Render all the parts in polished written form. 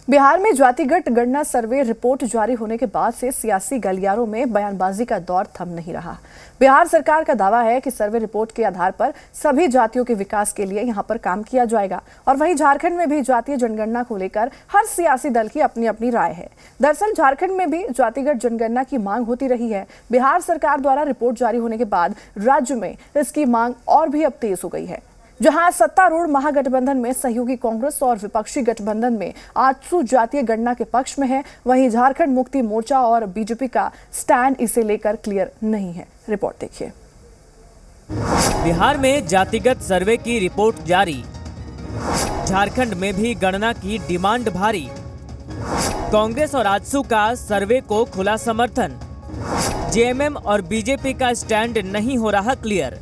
बिहार में जातिगत गणना सर्वे रिपोर्ट जारी होने के बाद से सियासी गलियारों में बयानबाजी का दौर थम नहीं रहा। बिहार सरकार का दावा है कि सर्वे रिपोर्ट के आधार पर सभी जातियों के विकास के लिए यहां पर काम किया जाएगा और वहीं झारखंड में भी जातीय जनगणना को लेकर हर सियासी दल की अपनी अपनी राय है। दरअसल झारखंड में भी जातिगत जनगणना की मांग होती रही है। बिहार सरकार द्वारा रिपोर्ट जारी होने के बाद राज्य में इसकी मांग और भी अब तेज हो गई है। जहां सत्तारूढ़ महागठबंधन में सहयोगी कांग्रेस और विपक्षी गठबंधन में आजसू जातीय गणना के पक्ष में है, वहीं झारखंड मुक्ति मोर्चा और बीजेपी का स्टैंड इसे लेकर क्लियर नहीं है। रिपोर्ट देखिए। बिहार में जातिगत सर्वे की रिपोर्ट जारी, झारखंड में भी गणना की डिमांड भारी। कांग्रेस और आजसू का सर्वे को खुला समर्थन, जेएमएम और बीजेपी का स्टैंड नहीं हो रहा क्लियर।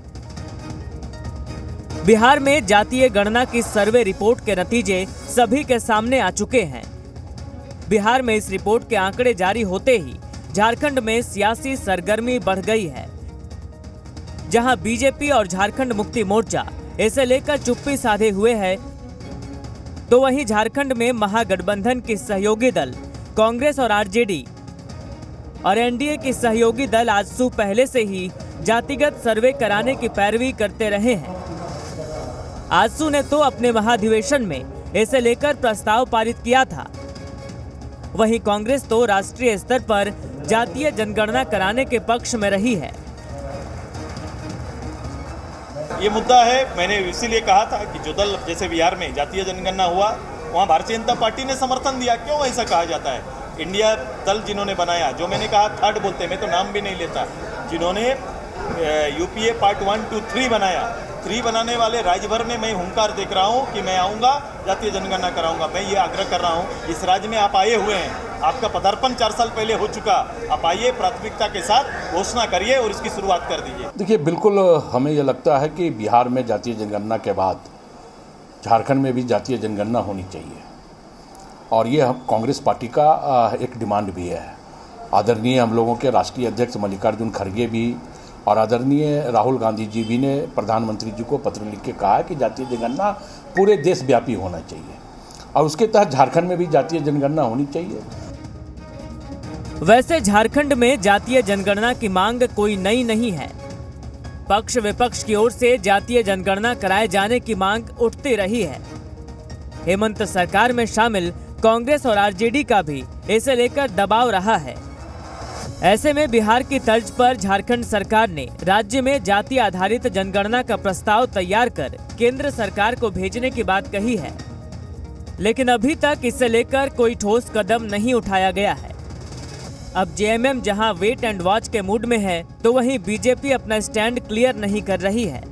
बिहार में जातीय गणना की सर्वे रिपोर्ट के नतीजे सभी के सामने आ चुके हैं। बिहार में इस रिपोर्ट के आंकड़े जारी होते ही झारखंड में सियासी सरगर्मी बढ़ गई है। जहां बीजेपी और झारखंड मुक्ति मोर्चा इसे लेकर चुप्पी साधे हुए है, तो वहीं झारखंड में महागठबंधन की सहयोगी दल कांग्रेस और आरजेडी और एनडीए की सहयोगी दल आजसू पहले से ही जातिगत सर्वे कराने की पैरवी करते रहे हैं। आजसू ने तो अपने महाधिवेशन में इसे लेकर प्रस्ताव पारित किया था। वहीं कांग्रेस तो राष्ट्रीय स्तर पर जातीय जनगणना कराने के पक्ष में रही है। ये मुद्दा है, मैंने इसीलिए कहा था कि जो दल जैसे बिहार में जातीय जनगणना हुआ वहाँ भारतीय जनता पार्टी ने समर्थन दिया। क्यों ऐसा कहा जाता है? इंडिया दल जिन्होंने बनाया, जो मैंने कहा थर्ड बोलते, मैं तो नाम भी नहीं लेता, जिन्होंने यूपीए पार्ट 1, 2, 3 बनाया, 3 बनाने वाले राज्य भर में मैं हुंकार देख रहा हूं कि मैं आऊंगा, जातीय जनगणना कराऊंगा। मैं ये आग्रह कर रहा हूं, इस राज्य में आप आए हुए हैं, आपका पदार्पण 4 साल पहले हो चुका, आप आइए, प्राथमिकता के साथ घोषणा करिए और इसकी शुरुआत कर दीजिए। देखिए, बिल्कुल हमें ये लगता है कि बिहार में जातीय जनगणना के बाद झारखंड में भी जातीय जनगणना होनी चाहिए और ये कांग्रेस पार्टी का एक डिमांड भी है। आदरणीय हम लोगों के राष्ट्रीय अध्यक्ष मल्लिकार्जुन खड़गे भी और आदरणीय राहुल गांधी जी भी ने प्रधानमंत्री जी को पत्र लिख के कहा है कि जातीय जनगणना पूरे देशव्यापी होना चाहिए और उसके तहत झारखंड में भी जातीय जनगणना होनी चाहिए। वैसे झारखंड में जातीय जनगणना की मांग कोई नई नहीं है। पक्ष विपक्ष की ओर से जातीय जनगणना कराए जाने की मांग उठती रही है। हेमंत सरकार में शामिल कांग्रेस और आरजेडी का भी इसे लेकर दबाव रहा है। ऐसे में बिहार की तर्ज पर झारखंड सरकार ने राज्य में जाति आधारित जनगणना का प्रस्ताव तैयार कर केंद्र सरकार को भेजने की बात कही है, लेकिन अभी तक इसे लेकर कोई ठोस कदम नहीं उठाया गया है। अब जेएमएम जहां वेट एंड वॉच के मूड में है, तो वहीं बीजेपी अपना स्टैंड क्लियर नहीं कर रही है।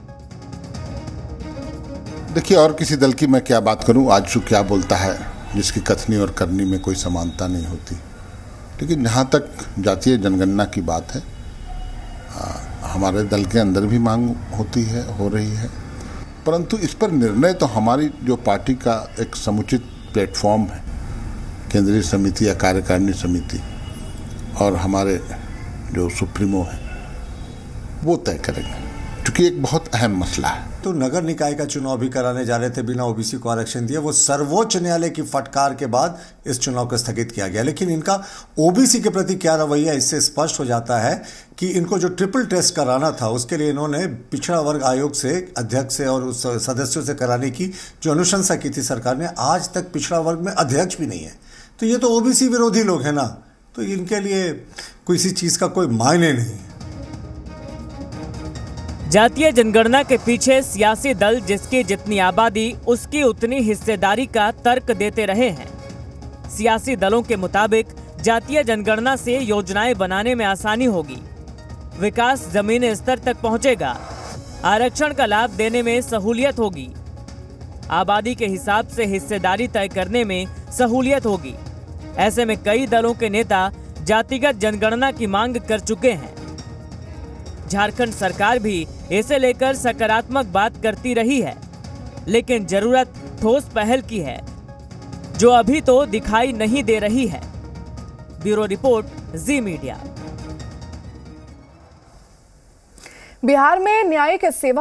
देखिए, और किसी दल की मैं क्या बात करूं, आजसू क्या बोलता है जिसकी कथनी और करनी में कोई समानता नहीं होती। लेकिन जहाँ तक जातीय जनगणना की बात है, हमारे दल के अंदर भी मांग होती है, हो रही है, परंतु इस पर निर्णय तो हमारी जो पार्टी का एक समुचित प्लेटफॉर्म है, केंद्रीय समिति या कार्यकारिणी समिति और हमारे जो सुप्रीमो हैं, वो तय करेंगे, क्योंकि एक बहुत अहम मसला है। तो नगर निकाय का चुनाव भी कराने जा रहे थे बिना ओबीसी को आरक्षण दिए। वो सर्वोच्च न्यायालय की फटकार के बाद इस चुनाव को स्थगित किया गया। लेकिन इनका ओबीसी के प्रति क्या रवैया, इससे स्पष्ट हो जाता है कि इनको जो ट्रिपल टेस्ट कराना था, उसके लिए इन्होंने पिछड़ा वर्ग आयोग से अध्यक्ष से और उस सदस्यों से कराने की जो अनुशंसा की थी सरकार ने, आज तक पिछड़ा वर्ग में अध्यक्ष भी नहीं है। तो ये तो ओबीसी विरोधी लोग हैं ना, तो इनके लिए किसी चीज का कोई मायने नहीं है। जातीय जनगणना के पीछे सियासी दल जिसकी जितनी आबादी उसकी उतनी हिस्सेदारी का तर्क देते रहे हैं। सियासी दलों के मुताबिक जातीय जनगणना से योजनाएं बनाने में आसानी होगी, विकास जमीनी स्तर तक पहुंचेगा, आरक्षण का लाभ देने में सहूलियत होगी, आबादी के हिसाब से हिस्सेदारी तय करने में सहूलियत होगी। ऐसे में कई दलों के नेता जातिगत जनगणना की मांग कर चुके हैं। झारखंड सरकार भी इसे लेकर सकारात्मक बात करती रही है, लेकिन जरूरत ठोस पहल की है, जो अभी तो दिखाई नहीं दे रही है। Bureau report, Zee media. Bihar में न्यायिक सेवा